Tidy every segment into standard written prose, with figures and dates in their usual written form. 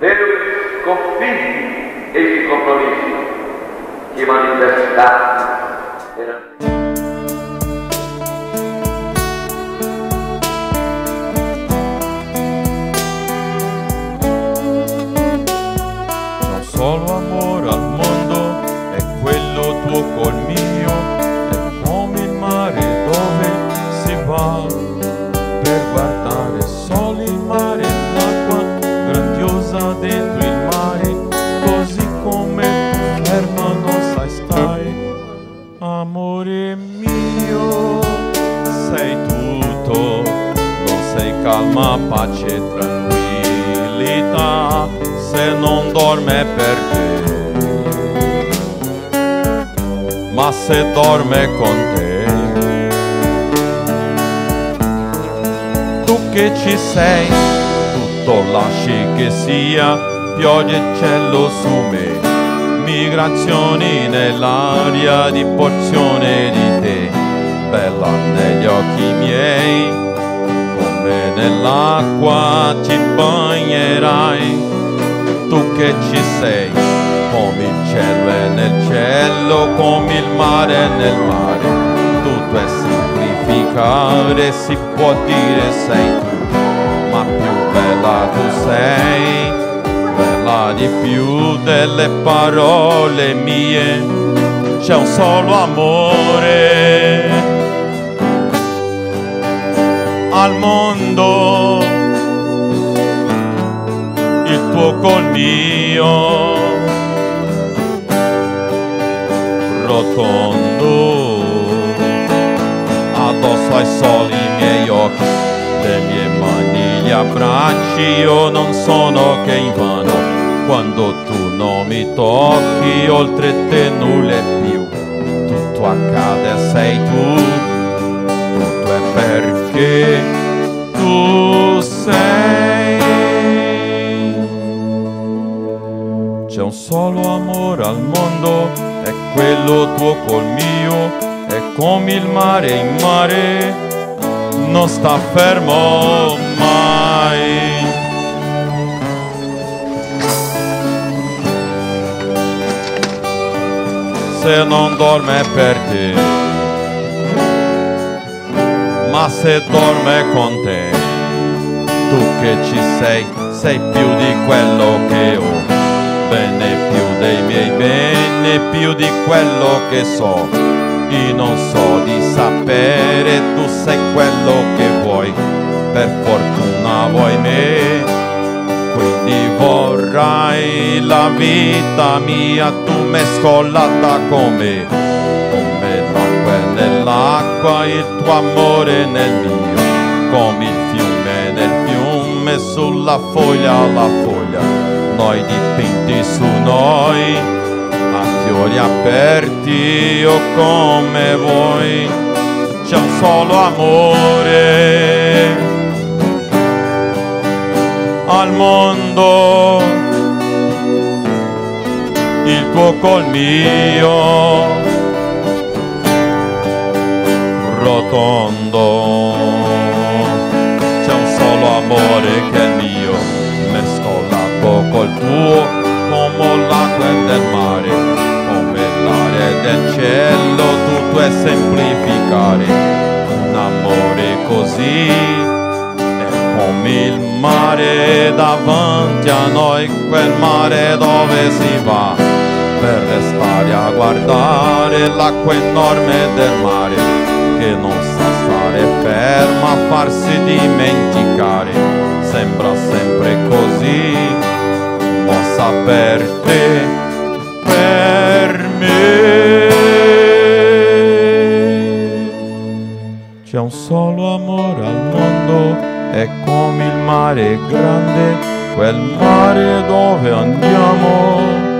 Deus confirme esse compromisso que manifestaste perante. Solo amore al mondo è quello tuo col mio, è come il mare dove si va per guardare solo il mare, l'acqua grandiosa dentro il mare, così come ferma non sai stai. Amore mio, sei tutto, non sei calma, pace, tranquillità. Se non dorme per te, ma se dorme con te, tu che ci sei, tutto lasci che sia, pioggia e cielo su me, migrazioni nell'aria di porzione di te, bella negli occhi miei, come nell'acqua ti bagnerai. Tu che ci sei, come il cielo è nel cielo, come il mare è nel mare, tutto è semplificare, si può dire sei tu, ma più bella tu sei, bella di più delle parole mie, c'è un solo amore al mondo, il tuo col mio, rotondo, addosso ai soli miei occhi, le mie mani, gli abbracci, io non sono che in vano, quando tu non mi tocchi, oltre te nulla è più, tutto accade, sei tu, tutto è perché tu sei. C'è un solo amore al mondo, è quello tuo col mio, è come il mare in mare, non sta fermo mai. Se non dorme per te, ma se dorme con te, tu che ci sei, sei più di quello che ho, bene più dei miei bene, più di quello che so, io non so di sapere, tu sei quello che vuoi, per fortuna vuoi me, quindi vorrai la vita mia, tu mescolata con me, come l'acqua è nell'acqua, il tuo amore nel mio, come il fiume nel fiume, sulla foglia alla foglia, noi dipinti su noi, a fiori aperti o come vuoi, c'è un solo amore al mondo, il tuo col mio, rotondo, c'è un solo amore che è il mio, mescolato col tuo, come l'acqua del mare, come l'aria del cielo, tutto è semplificare, un amore così è come il mare davanti a noi, quel mare dove si va per restare a guardare l'acqua enorme del mare, che non sa stare ferma a farsi dimenticare, sembra sempre così, mossa per te, per me. C'è un solo amore al mondo, è come il mare grande, quel mare dove andiamo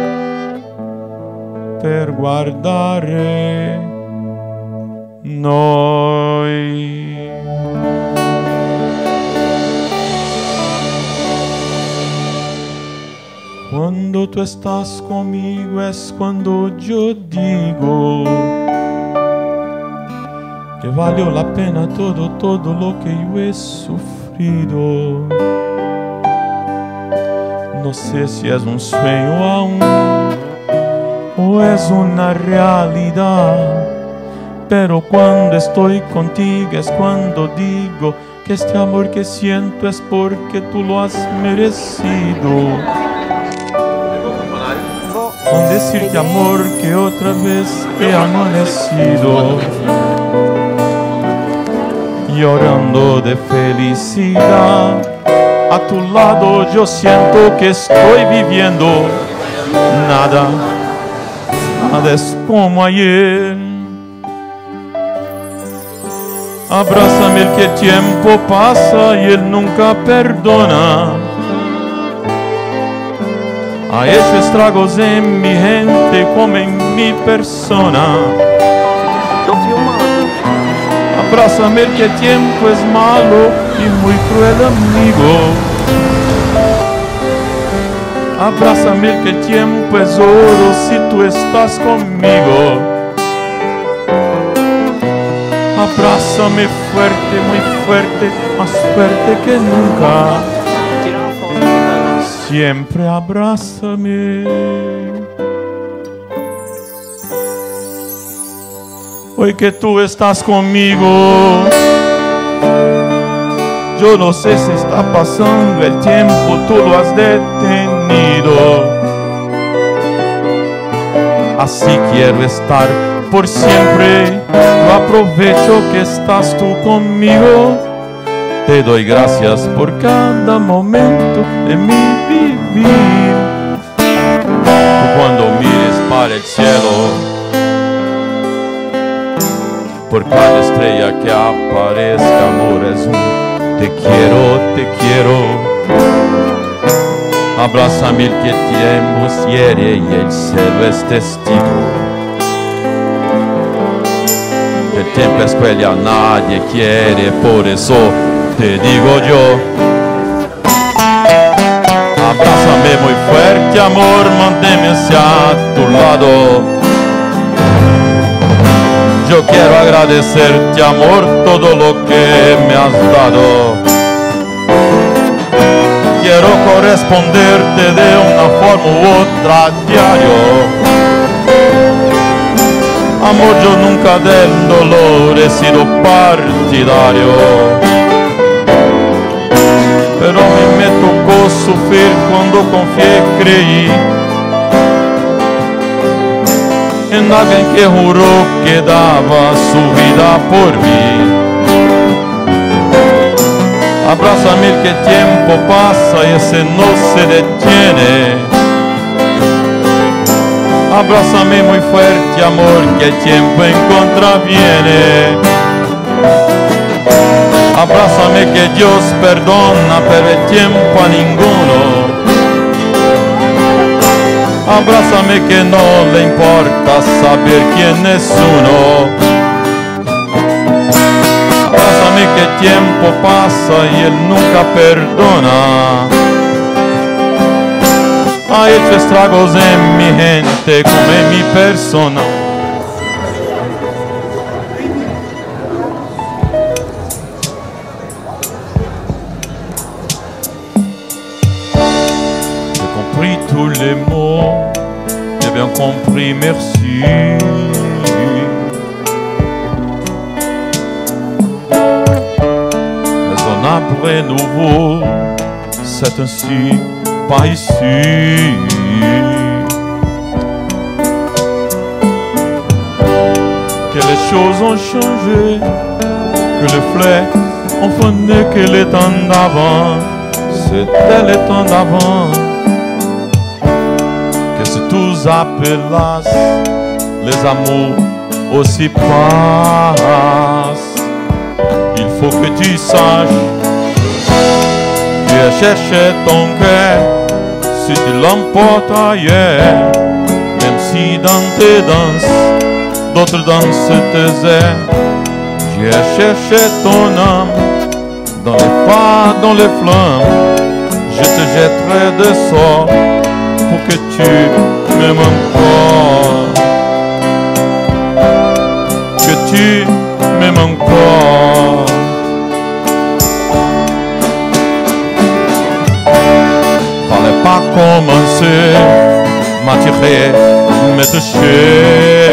per guardare noi. Cuando tú estás conmigo es cuando yo digo que valió la pena todo lo que yo he sufrido. no sé si es un sueño aún o es una realidad, pero cuando estoy contigo es cuando digo que este amor que siento es porque tú lo has merecido. Con decirte amor que otra vez he amanecido, llorando de felicidad. A tu lado yo siento que estoy viviendo. Nada es como ayer. Abrázame, el que el tiempo pasa y él nunca perdona. Ha hecho estragos en mi gente como en mi persona. Abrázame, que el tiempo es malo y muy cruel amigo. Abrázame, que el tiempo es oro si tú estás conmigo. Abrázame fuerte, muy fuerte, más fuerte que nunca. Siempre abrázame. Hoy que tú estás conmigo, yo no sé si está pasando el tiempo, tú lo has detenido. Así quiero estar por siempre, yo aprovecho que estás tú conmigo. Te doy gracias por cada momento de mi vivir. Cuando mires para el cielo, por cada estrella que aparezca, amor, es un te quiero, te quiero. Abrázame, el que el tiempo hiere y el cielo es testigo. El tiempo es cruel y a nadie quiere, por eso te digo yo. Abrázame muy fuerte, amor, manténme hacia tu lado. Yo quiero agradecerte, amor, todo lo que me has dado. Quiero corresponderte de una forma u otra a diario. Amor, yo nunca del dolor he sido partidario, pero a mí me tocó sufrir cuando confié y creí en alguien que juró que daba su vida por mí. Abrázame, que el tiempo pasa y ese no se detiene. Abrázame muy fuerte, amor, que el tiempo en contra viene. Abrázame, que Dios perdona, pero el tiempo a ninguno. Abrázame, que no le importa saber quién es uno. Abrázame, que el tiempo pasa y él nunca perdona. Ha hecho estragos en mi gente como en mi persona. J'ai compris tous les mots, j'ai bien compris, merci. Raisonnable et nouveau, c'est ainsi, pas ici. Que les choses ont changé, que les fleurs ont fané, que les temps d'avant, c'était les temps d'avant. Que si tous appelassent, les amours aussi passent. Il faut que tu saches, tu as cherché ton cœur, si tu l'emportes ailleurs, même si dans tes danses, d'autres dansent tes airs. J'ai cherché ton âme, dans les phares, dans les flammes, je te jetterai de sort, pour que tu m'aimes encore. Que tu m'aimes encore. Fallait pas commencé, m'attirer, me toucher.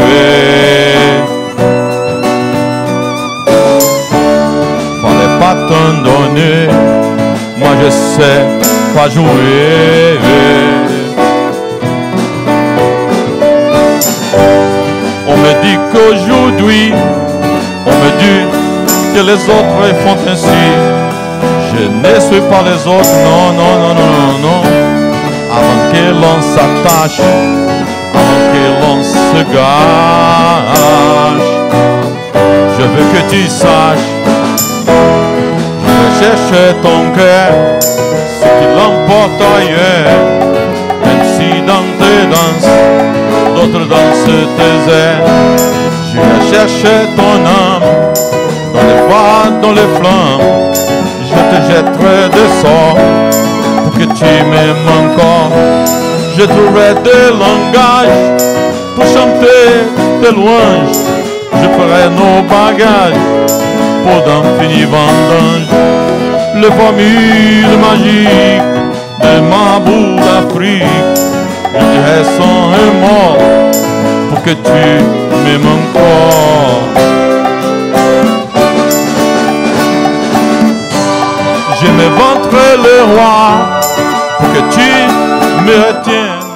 Fallait pas t'en donner, moi je sais pas jouer. On me dit qu'aujourd'hui, on me dit que les autres font ainsi. Je ne suis pas les autres, non, non, non, non, non, non. Avant que l'on s'attache, avant que l'on se gâche, je veux que tu saches, je vais chercher ton cœur, ce qui l'emporte ailleurs, même si dans tes danses, d'autres dansent tes airs. Je vais chercher ton âme, dans les voies, dans les flammes. Je te jetterai des sorts pour que tu m'aimes encore. Je trouverai des langages pour chanter tes louanges. Je ferai nos bagages pour d'infinis vendanges. Les formules magiques de ma boue d'Afrique, je dirai sans un mot pour que tu m'aimes encore. Je me vanterai le roi pour que tu me retiennes.